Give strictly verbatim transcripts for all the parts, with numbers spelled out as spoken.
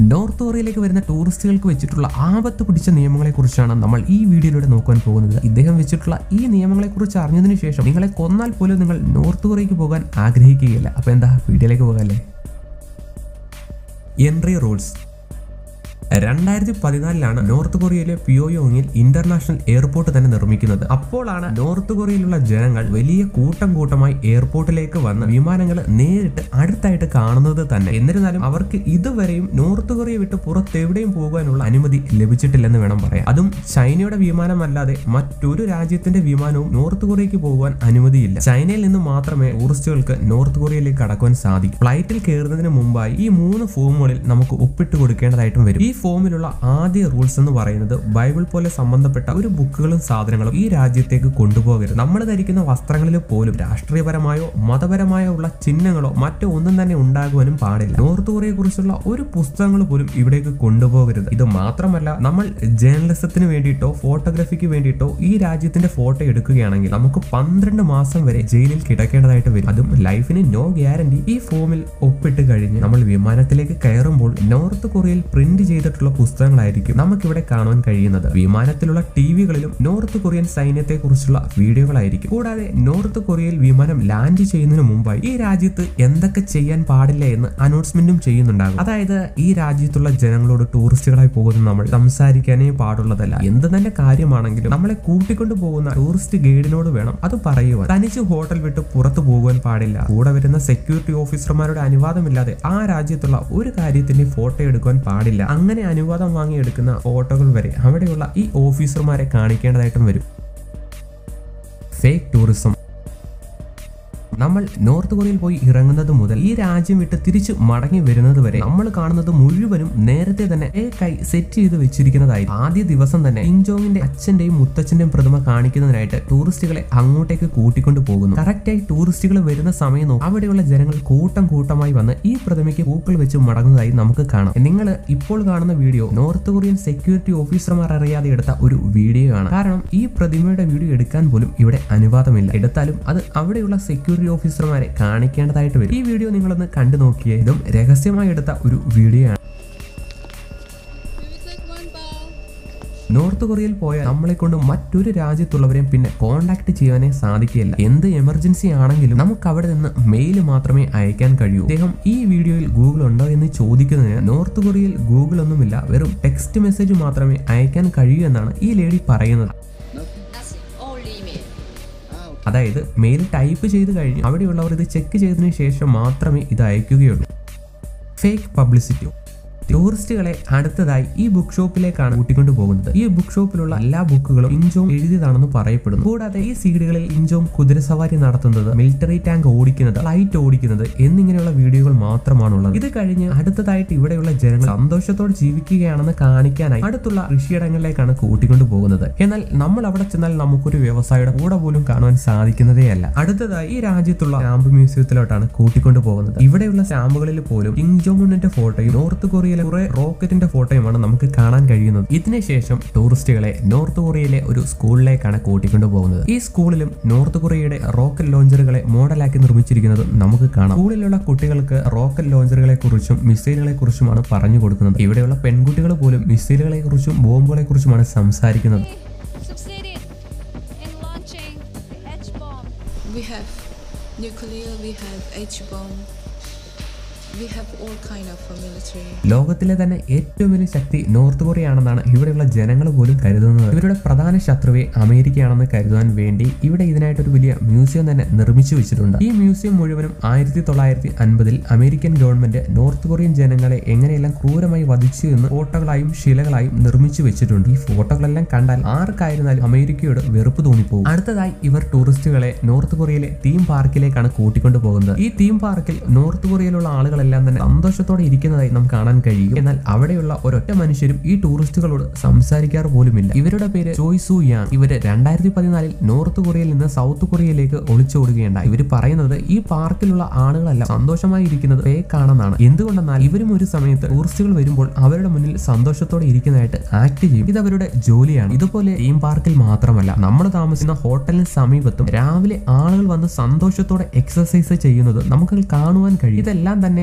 North കൊറിയയിലേക്ക് വരുന്ന ടൂറിസ്റ്റുകൾക്ക് വെച്ചിട്ടുള്ള ആപത്ത് പിടിച്ച നിയമങ്ങളെക്കുറിച്ചാണ് നമ്മൾ ഈ വീഡിയോയിലൂടെ നോക്കാൻ പോകുന്നത്. ഇദ്ദേഹം വെച്ചിട്ടുള്ള ഈ നിയമങ്ങളെക്കുറിച്ച് അറിഞ്ഞതിന് ശേഷം നിങ്ങളെ കൊന്നാൽ പോലും നിങ്ങൾ നോർത്ത് കൊറിയയ്ക്ക് പോകാൻ ആഗ്രഹിക്കുകയില്ല. അപ്പോൾ എന്താ വീഡിയോയിലേക്ക് പോകാല്ലേ. Entry rules. രണ്ടായിരത്തി പതിനാലിലാണ് നോർത്ത് കൊറിയയിലെ പിയോയോങ്ങിൽ ഇന്റർനാഷണൽ എയർപോർട്ട് തന്നെ നിർമ്മിക്കുന്നത്. അപ്പോഴാണ് നോർത്ത് കൊറിയയിലുള്ള ജനങ്ങൾ വലിയ കൂട്ടം കൂട്ടമായി എയർപോർട്ടിലേക്ക് വന്ന് വിമാനങ്ങൾ നേരിട്ട് അടുത്തായിട്ട് കാണുന്നത് തന്നെ. എന്നിരുന്നാലും അവർക്ക് ഇതുവരെയും നോർത്ത് കൊറിയ വിട്ട് പുറത്തെവിടെയും പോകാനുള്ള അനുമതി ലഭിച്ചിട്ടില്ലെന്ന് വേണം പറയാൻ. അതും ചൈനയുടെ വിമാനമല്ലാതെ മറ്റൊരു രാജ്യത്തിന്റെ വിമാനവും നോർത്ത് കൊറിയയ്ക്ക് പോകാൻ അനുമതിയില്ല. ചൈനയിൽ നിന്ന് മാത്രമേ ടൂറിസ്റ്റുകൾക്ക് നോർത്ത് കൊറിയയിലേക്ക് കടക്കുവാൻ സാധിക്കും. ഫ്ലൈറ്റിൽ കയറുന്നതിന് മുമ്പായി ഈ മൂന്ന് ഫോമുകളിൽ നമുക്ക് ഒപ്പിട്ട് കൊടുക്കേണ്ടതായിട്ടും വരും. ഈ ഫോമിലുള്ള ആദ്യ റൂൾസ് എന്ന് പറയുന്നത് ബൈബിൾ പോലെ സംബന്ധപ്പെട്ട ഒരു ബുക്കുകളും സാധനങ്ങളും ഈ രാജ്യത്തേക്ക് കൊണ്ടുപോകരുത്. നമ്മൾ ധരിക്കുന്ന വസ്ത്രങ്ങളിൽ പോലും രാഷ്ട്രീയപരമായോ മതപരമായോ ഉള്ള ചിഹ്നങ്ങളോ മറ്റോ ഒന്നും തന്നെ ഉണ്ടാകുവാനും പാടില്ല. നോർത്ത് കൊറിയയെ കുറിച്ചുള്ള ഒരു പുസ്തകങ്ങൾ പോലും ഇവിടേക്ക് കൊണ്ടുപോകരുത്. ഇത് മാത്രമല്ല, നമ്മൾ ജേർണലിസത്തിന് വേണ്ടിയിട്ടോ ഫോട്ടോഗ്രാഫിക്ക് വേണ്ടിയിട്ടോ ഈ രാജ്യത്തിന്റെ ഫോട്ടോ എടുക്കുകയാണെങ്കിൽ നമുക്ക് പന്ത്രണ്ട് മാസം വരെ ജയിലിൽ കിടക്കേണ്ടതായിട്ട് വരും. അതും ലൈഫിന് നോ ഗ്യാരണ്ടി. ഈ ഫോമിൽ ഒപ്പിട്ട് കഴിഞ്ഞ് നമ്മൾ വിമാനത്തിലേക്ക് കയറുമ്പോൾ നോർത്ത് കൊറിയയിൽ പ്രിന്റ് ചെയ്തിട്ടുള്ള പുസ്തകങ്ങളായിരിക്കും നമുക്കിവിടെ കാണാൻ കഴിയുന്നത്. വിമാനത്തിലുള്ള ടിവികളിലും നോർത്ത് കൊറിയൻ സൈന്യത്തെ കുറിച്ചുള്ള വീഡിയോകളായിരിക്കും. കൂടാതെ നോർത്ത് കൊറിയയിൽ വിമാനം ലാൻഡ് ചെയ്യുന്നതിന് മുമ്പായി ഈ രാജ്യത്ത് എന്തൊക്കെ ചെയ്യാൻ പാടില്ല എന്ന് അനൗൺസ്മെന്റും ചെയ്യുന്നുണ്ടാകും. അതായത് ഈ രാജ്യത്തുള്ള ജനങ്ങളോട് ടൂറിസ്റ്റുകളായി പോകുന്ന നമ്മൾ സംസാരിക്കാനേ പാടുള്ളതല്ല. എന്ത് തന്നെ കാര്യമാണെങ്കിലും നമ്മളെ കൂട്ടിക്കൊണ്ടു പോകുന്ന ടൂറിസ്റ്റ് ഗൈഡിനോട് വേണം അത് പറയുവാൻ. തനിച്ച് ഹോട്ടൽ വിട്ട് പുറത്തു പോകുവാൻ പാടില്ല. കൂടെ വരുന്ന സെക്യൂരിറ്റി ഓഫീസർമാരുടെ അനുവാദമില്ലാതെ ആ രാജ്യത്തുള്ള ഒരു കാര്യത്തിന്റെ ഫോട്ടോ എടുക്കുവാൻ പാടില്ല. അങ്ങനെ അനുവാദം വാങ്ങിയെടുക്കുന്ന ഫോട്ടോകൾ വരെ അവിടെയുള്ള ഈ ഓഫീസർമാരെ കാണിക്കേണ്ടതായിട്ടും വരും. Fake tourism. നമ്മൾ നോർത്ത് കൊറിയയിൽ പോയി ഇറങ്ങുന്നത് മുതൽ ഈ രാജ്യം വിട്ട് തിരിച്ച് മടങ്ങി വരുന്നത് വരെ നമ്മൾ കാണുന്നത് മുഴുവനും നേരത്തെ തന്നെ ഫേക്കായി സെറ്റ് ചെയ്ത് വെച്ചിരിക്കുന്നതായി. ആദ്യ ദിവസം തന്നെ കിം ജോങ്ങിന്റെ അച്ഛന്റെയും മുത്തച്ഛന്റെയും പ്രതിമ കാണിക്കുന്നതിനായിട്ട് ടൂറിസ്റ്റുകളെ അങ്ങോട്ടേക്ക് കൂട്ടിക്കൊണ്ടു പോകുന്നു. കറക്റ്റായി ടൂറിസ്റ്റുകൾ വരുന്ന സമയം നോക്കി അവിടെയുള്ള ജനങ്ങൾ കൂട്ടം കൂട്ടമായി വന്ന് ഈ പ്രതിമയ്ക്ക് പൂക്കൾ വെച്ച് മടങ്ങുന്നതായി നമുക്ക് കാണാം. നിങ്ങൾ ഇപ്പോൾ കാണുന്ന വീഡിയോ നോർത്ത് കൊറിയൻ സെക്യൂരിറ്റി ഓഫീസർമാർ അറിയാതെ എടുത്ത ഒരു വീഡിയോ ആണ്. കാരണം ഈ പ്രതിമയുടെ വീഡിയോ എടുക്കാൻ പോലും ഇവിടെ അനുവാദമില്ല. എടുത്താലും അത് അവിടെയുള്ള സെക്യൂരിറ്റി ഓഫീസർമാരെ കാണിക്കേണ്ടതായിട്ട് വരും. ഈ വീഡിയോ നിങ്ങളൊന്ന് കണ്ടു നോക്കിയേ. ഇതും രഹസ്യമായി എടുത്ത ഒരു വീഡിയോ ആണ്. നോർത്ത് കൊറിയയിൽ പോയാൽ നമ്മളെ കൊണ്ട് മറ്റൊരു രാജ്യത്തുള്ളവരെയും പിന്നെ കോണ്ടാക്ട് ചെയ്യാനേ സാധിക്കില്ല. എന്ത് എമർജൻസി ആണെങ്കിലും നമുക്ക് അവിടെ നിന്ന് മെയിൽ മാത്രമേ അയക്കാൻ കഴിയൂ. അദ്ദേഹം ഈ വീഡിയോയിൽ ഗൂഗിൾ ഉണ്ടോ എന്ന് ചോദിക്കുന്നതിന് നോർത്ത് കൊറിയയിൽ ഗൂഗിൾ ഒന്നുമില്ല, വെറും ടെക്സ്റ്റ് മെസ്സേജ് മാത്രമേ അയക്കാൻ കഴിയൂ എന്നാണ് ഈ ലേഡി പറയുന്നത്. അതായത് മെയിൽ ടൈപ്പ് ചെയ്ത് കഴിഞ്ഞ് അവിടെയുള്ളവർ ഇത് ചെക്ക് ചെയ്തതിനു ശേഷം മാത്രമേ ഇത് അയക്കുകയുള്ളൂ. Fake publicity. ടൂറിസ്റ്റുകളെ അടുത്തതായി ഈ ബുക്ക് ഷോപ്പിലേക്കാണ് കൂട്ടിക്കൊണ്ടു പോകുന്നത്. ഈ ബുക്ക് ഷോപ്പിലുള്ള എല്ലാ ബുക്കുകളും കിം ജോങ് എഴുതിയതാണെന്ന് പറയപ്പെടുന്നു. കൂടാതെ ഈ സീഡികളിൽ കിം ജോങ് കുതിരസവാരി നടത്തുന്നത്, മിലിറ്ററി ടാങ്ക് ഓടിക്കുന്നത്, ഫ്ലൈറ്റ് ഓടിക്കുന്നത് എന്നിങ്ങനെയുള്ള വീഡിയോകൾ മാത്രമാണുള്ളത്. ഇത് കഴിഞ്ഞ് അടുത്തതായിട്ട് ഇവിടെയുള്ള ജനങ്ങൾ സന്തോഷത്തോടെ ജീവിക്കുകയാണെന്ന് കാണിക്കാനായി അടുത്തുള്ള കൃഷിയിടങ്ങളിലേക്കാണ് കൂട്ടിക്കൊണ്ടു പോകുന്നത്. എന്നാൽ നമ്മൾ അവിടെ ചെന്നാൽ നമുക്കൊരു വ്യവസായിയുടെ കൂടെ പോലും കാണുവാൻ സാധിക്കുന്നതേ അല്ല. അടുത്തതായി ഈ രാജ്യത്തുള്ള സ്റ്റാമ്പ് മ്യൂസിയത്തിലോട്ടാണ് കൂട്ടിക്കൊണ്ടു പോകുന്നത്. ഇവിടെയുള്ള സ്റ്റാമ്പുകളിൽ പോലും കിം ജോങ് ഉന്നിന്റെ ഫോട്ടോയും നോർത്ത് കൊറിയയിലെ കുറെ റോക്കറ്റിന്റെ ഫോട്ടോയുമാണ് നമുക്ക് കാണാൻ കഴിയുന്നത്. ഇതിനുശേഷം ടൂറിസ്റ്റുകളെ നോർത്ത് കൊറിയയിലെ ഒരു സ്കൂളിലേക്കാണ് കൂട്ടിക്കൊണ്ടു പോകുന്നത്. ഈ സ്കൂളിലും നോർത്ത് കൊറിയയുടെ റോക്കറ്റ് ലോഞ്ചറുകളെ മോഡലാക്കി നിർമ്മിച്ചിരിക്കുന്നത് നമുക്ക് കാണാം. സ്കൂളിലുള്ള കുട്ടികൾക്ക് റോക്കറ്റ് ലോഞ്ചറുകളെ കുറിച്ചും മിസൈലുകളെ കുറിച്ചുമാണ് പറഞ്ഞു കൊടുക്കുന്നത്. ഇവിടെയുള്ള പെൺകുട്ടികൾ പോലും മിസൈലുകളെ കുറിച്ചും ബോംബുകളെ കുറിച്ചുമാണ് സംസാരിക്കുന്നത്. We have nuclear, we have H-bomb. We have all kind of military. ലോകത്തിലെ തന്നെ ഏറ്റവും വലിയ ശക്തി നോർത്ത് കൊറിയ ആണെന്നാണ് ഇവിടെയുള്ള ജനങ്ങൾ പോലും കരുതുന്നത്. ഇവരുടെ പ്രധാന ശത്രുവെ അമേരിക്കയാണെന്ന് കരുതാൻ വേണ്ടി ഇവിടെ ഇതിനായിട്ടൊരു വലിയ മ്യൂസിയം തന്നെ നിർമ്മിച്ചു വെച്ചിട്ടുണ്ട്. ഈ മ്യൂസിയം മുഴുവനും ആയിരത്തി തൊള്ളായിരത്തി അൻപതിൽ അമേരിക്കൻ ഗവൺമെന്റ് നോർത്ത് കൊറിയൻ ജനങ്ങളെ എങ്ങനെയെല്ലാം ക്രൂരമായി വധിച്ചു എന്ന് ഫോട്ടോകളായും ശിലകളായും നിർമ്മിച്ചു വെച്ചിട്ടുണ്ട്. ഈ ഫോട്ടോകളെല്ലാം കണ്ടാൽ ആർക്കായിരുന്നാലും അമേരിക്കയോട് വെറുപ്പ് തോന്നിപ്പോകും. അടുത്തതായി ഇവർ ടൂറിസ്റ്റുകളെ നോർത്ത് കൊറിയയിലെ തീം പാർക്കിലേക്കാണ് കൂട്ടിക്കൊണ്ടു പോകുന്നത്. ഈ തീം പാർക്കിൽ നോർത്ത് കൊറിയയിലുള്ള ആളുകൾ എല്ലാം തന്നെ സന്തോഷത്തോടെ ഇരിക്കുന്നതായി നമുക്ക് കാണാൻ കഴിയും. എന്നാൽ അവിടെയുള്ള ഒരൊറ്റ മനുഷ്യരും ഈ ടൂറിസ്റ്റുകളോട് സംസാരിക്കാറ് പോലുമില്ല. ഇവരുടെ പേര് ചോയ് സു യാങ്. ഇവര് രണ്ടായിരത്തി പതിനാലിൽ നോർത്ത് കൊറിയയിൽ നിന്ന് സൗത്ത് കൊറിയയിലേക്ക് ഒളിച്ചോടുകയുണ്ടായി. ഇവർ പറയുന്നത് ഈ പാർക്കിലുള്ള ആളുകളെല്ലാം സന്തോഷമായി ഇരിക്കുന്നത് ഫേക്ക് ആണെന്നാണ്. എന്തുകൊണ്ടെന്നാൽ ഇവരും ഒരു സമയത്ത് ടൂറിസ്റ്റുകൾ വരുമ്പോൾ അവരുടെ മുന്നിൽ സന്തോഷത്തോടെ ഇരിക്കുന്നതായിട്ട് ആക്ട് ചെയ്യും. ഇത് അവരുടെ ജോലിയാണ്. ഇതുപോലെ തീം പാർക്കിൽ മാത്രമല്ല, നമ്മൾ താമസിക്കുന്ന ഹോട്ടലിന് സമീപത്തും രാവിലെ ആളുകൾ വന്ന് സന്തോഷത്തോടെ എക്സസൈസ് ചെയ്യുന്നത് നമുക്ക് കാണുവാൻ കഴിയും. ഇതെല്ലാം തന്നെ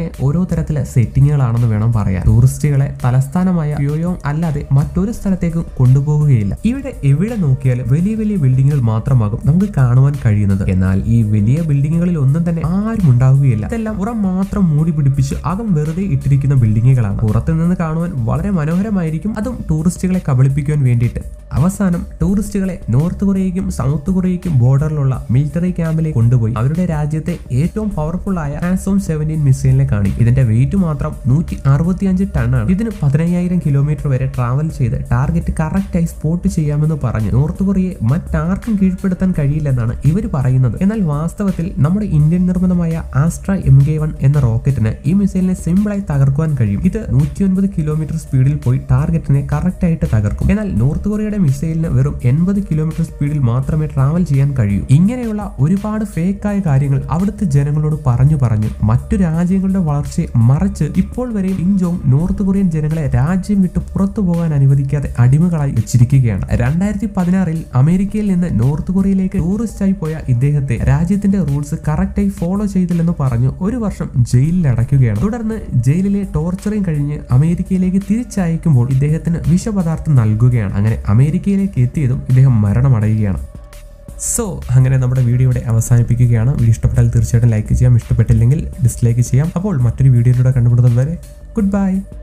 ഓരോ തരത്തിലെ സെറ്റിങ്ങുകളാണെന്ന് വേണം പറയാൻ. ടൂറിസ്റ്റുകളെ തലസ്ഥാനമായ പ്യോയോങ് അല്ലാതെ മറ്റൊരു സ്ഥലത്തേക്കും കൊണ്ടുപോകുകയില്ല. ഇവിടെ എവിടെ നോക്കിയാലും വലിയ വലിയ ബിൽഡിങ്ങുകൾ മാത്രമാകും നമുക്ക് കാണുവാൻ കഴിയുന്നത്. എന്നാൽ ഈ വലിയ ബിൽഡിങ്ങുകളിൽ ഒന്നും തന്നെ ആരും ഉണ്ടാവുകയില്ല. ഇതെല്ലാം പുറം മാത്രം മൂടി പിടിപ്പിച്ച് അകം വെറുതെ ഇട്ടിരിക്കുന്ന ബിൽഡിങ്ങുകളാണ്. പുറത്തു നിന്ന് കാണുവാൻ വളരെ മനോഹരമായിരിക്കും, അതും ടൂറിസ്റ്റുകളെ കബളിപ്പിക്കുവാൻ വേണ്ടിയിട്ട്. അവസാനം ടൂറിസ്റ്റുകളെ നോർത്ത് കൊറിയയ്ക്കും സൗത്ത് കൊറിയയ്ക്കും ബോർഡറിലുള്ള മിലിറ്ററി ക്യാമ്പിലേക്ക് കൊണ്ടുപോയി അവരുടെ രാജ്യത്തെ ഏറ്റവും പവർഫുൾ ആയ ആസോം സെവൻറ്റീൻ മിസൈലിനെ കാണിക്കും. ഇതിന്റെ വെയിറ്റ് മാത്രം നൂറ്റി അറുപത്തി അഞ്ച് ടൺ ആണ്. ഇതിന് പതിനയ്യായിരം കിലോമീറ്റർ വരെ ട്രാവൽ ചെയ്ത് ടാർഗറ്റ് കറക്റ്റായി സ്പോട്ട് ചെയ്യാമെന്ന് പറഞ്ഞ് നോർത്ത് കൊറിയയെ മറ്റാർക്കും കീഴ്പ്പെടുത്താൻ കഴിയില്ലെന്നാണ് ഇവർ പറയുന്നത്. എന്നാൽ വാസ്തവത്തിൽ നമ്മുടെ ഇന്ത്യൻ നിർമ്മിതമായ ആസ്ട്ര എം കെ വൺ എന്ന റോക്കറ്റിന് ഈ മിസൈലിനെ സിമ്പിളായി തകർക്കുവാൻ കഴിയും. ഇത് നൂറ്റി ഒൻപത് കിലോമീറ്റർ സ്പീഡിൽ പോയി ടാർഗറ്റിനെ കറക്റ്റായിട്ട് തകർക്കും. എന്നാൽ നോർത്ത് കൊറിയയുടെ മിസൈലിന് വെറും എൺപത് കിലോമീറ്റർ സ്പീഡിൽ മാത്രമേ ട്രാവൽ ചെയ്യാൻ കഴിയൂ. ഇങ്ങനെയുള്ള ഒരുപാട് ഫേക്കായ കാര്യങ്ങൾ അവിടുത്തെ ജനങ്ങളോട് പറഞ്ഞു പറഞ്ഞു മറ്റു രാജ്യങ്ങളുടെ വളർച്ചയെ മറിച്ച് ഇപ്പോൾ വരെയും കിം ജോങ് നോർത്ത് കൊറിയൻ ജനങ്ങളെ രാജ്യം വിട്ട് പുറത്തു പോകാൻ അനുവദിക്കാതെ അടിമകളായി വെച്ചിരിക്കുകയാണ്. രണ്ടായിരത്തി പതിനാറിൽ അമേരിക്കയിൽ നിന്ന് നോർത്ത് കൊറിയയിലേക്ക് ടൂറിസ്റ്റായി പോയ ഇദ്ദേഹത്തെ രാജ്യത്തിന്റെ റൂൾസ് കറക്റ്റായി ഫോളോ ചെയ്തില്ലെന്ന് പറഞ്ഞു ഒരു വർഷം ജയിലിൽ അടയ്ക്കുകയാണ്. തുടർന്ന് ജയിലിലെ ടോർച്ചറിങ് കഴിഞ്ഞ് അമേരിക്കയിലേക്ക് തിരിച്ചയക്കുമ്പോൾ ഇദ്ദേഹത്തിന് വിഷപദാർത്ഥം നൽകുകയാണ്. അങ്ങനെ അമേരിക്കയിലേക്ക് എത്തിയതും ഇദ്ദേഹം മരണമടയുകയാണ്. സോ അങ്ങനെ നമ്മുടെ വീഡിയോ ഇവിടെ അവസാനിപ്പിക്കുകയാണ്. വീഡിയോ ഇഷ്ടപ്പെട്ടാൽ തീർച്ചയായിട്ടും ലൈക്ക് ചെയ്യാം, ഇഷ്ടപ്പെട്ടില്ലെങ്കിൽ ഡിസ്ലൈക്ക് ചെയ്യാം. അപ്പോൾ മറ്റൊരു വീഡിയോയിലൂടെ കണ്ടുപിടുന്നത് വരെ ഗുഡ് ബൈ.